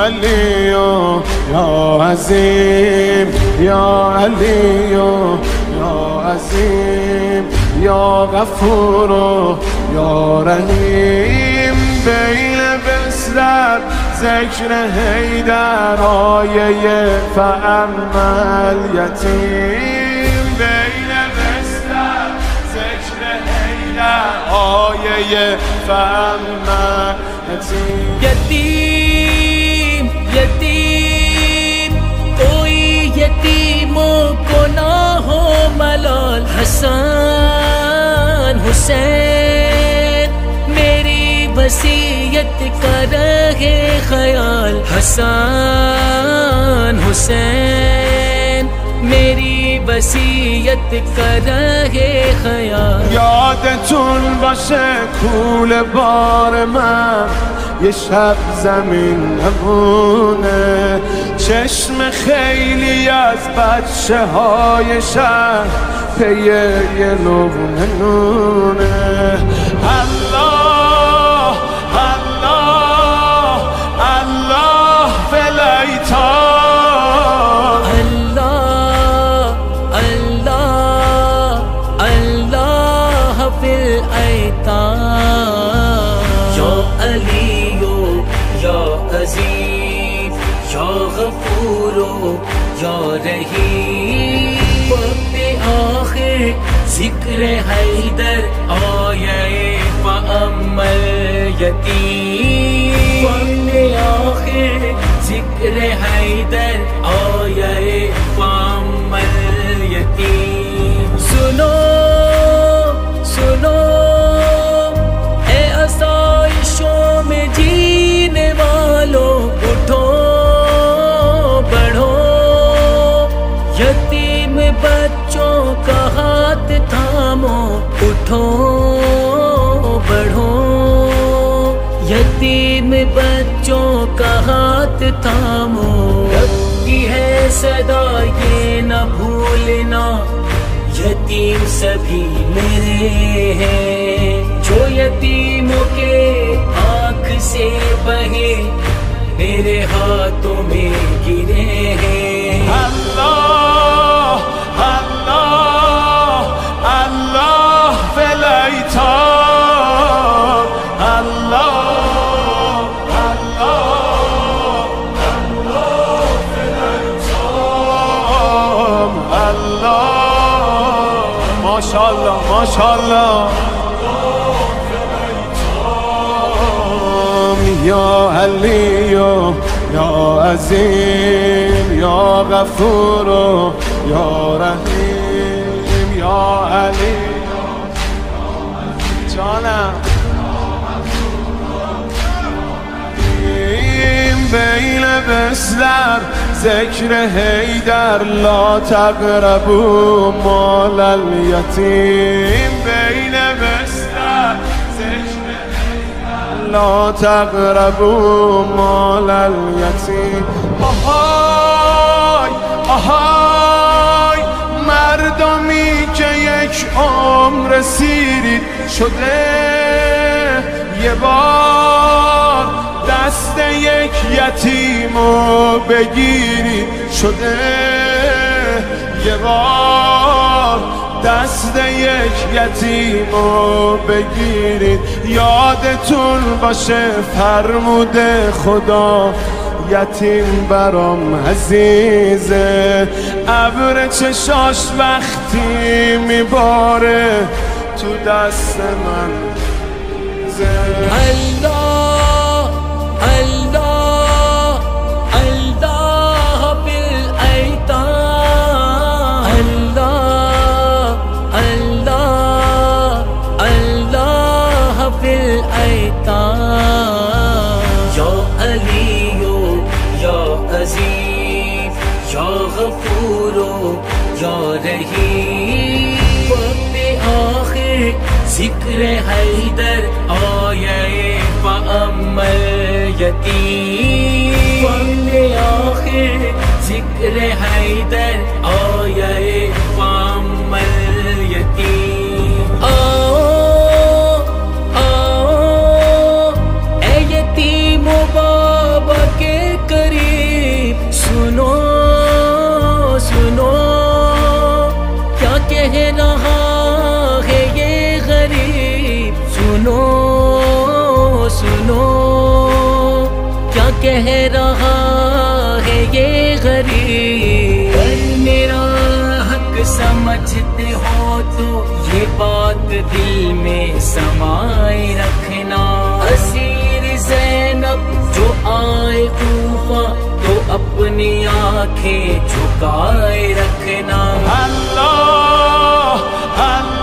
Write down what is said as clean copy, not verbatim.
علی یا عظیم یا علی یا عظیم یا غفور یا رحیم بین بسر ذکر حیدر آیه فاما الیتیم بین بسر ذکر حیدر آیه فاما یتیم یتیم کوئی یتیموں کو نہ ہو ملال حسن حسین میری وصیت کا رہے خیال حسن حسین میری وصیت کا رہے خیال یادتون باشه کوله بار من یه شب زمین نمونه چشم خیلی از بچه های شهر پی یه لقمه نونه الله الله الله فلیتا یا رہی وقت آخر ذکر حیدر آیے فاما الیتیم وقت آخر ذکر حیدر آیے فاما الیتیم سنو سنو اے آسائشوں میں جینے والوں اٹھو یتیم بچوں کا ہاتھ تھامو اٹھو بڑھو یتیم بچوں کا ہاتھ تھامو رب کی ہے صدا یہ نہ بھولنا یتیم سبھی میرے ہیں جو یتیموں کے آنکھ سے بہے میرے ہاتھوں میں گرے ہیں اللہ اللہ اللہ فلیتا اللہ اللہ اللہ فلیتا اللہ ماشاءاللہ ماشاءاللہ یا علی یا عظیم یا غفور یا رحیم یا علی جانم بین بسر ذکر حیدر لا تقربوا مال الیتیم بین بسر ذکر لا تقربوا مال الیتیم آهای آهای مردمی که یک عمر سیرید شده یه بار دست یک یتیمو بگیرید شده یه بار دست یک یتیمو بگیرید یادتون باشه فرموده خدا یتیم برام عزیزه ابر چشاش وقتی میباره تو دست من الله الله الله بالایتام الله الله الله بالایتام یا علی یا عظیم یا غفور یا رحیم وقت آخر ذکر حیدر آیے فاما الیتیم وقت آخر ذکر حیدر آیے فاما الیتیم آؤ آؤ اے یتیم و بابا کے सुनो क्या कह रहा है ये गरीब। मेरा हक समझते हो तो ये बात दिल में समाए रखना। असीर ज़ैनब जो आए कूफा तो अपनी आंखें झुकाए रखना। अल्लाह अल्लाह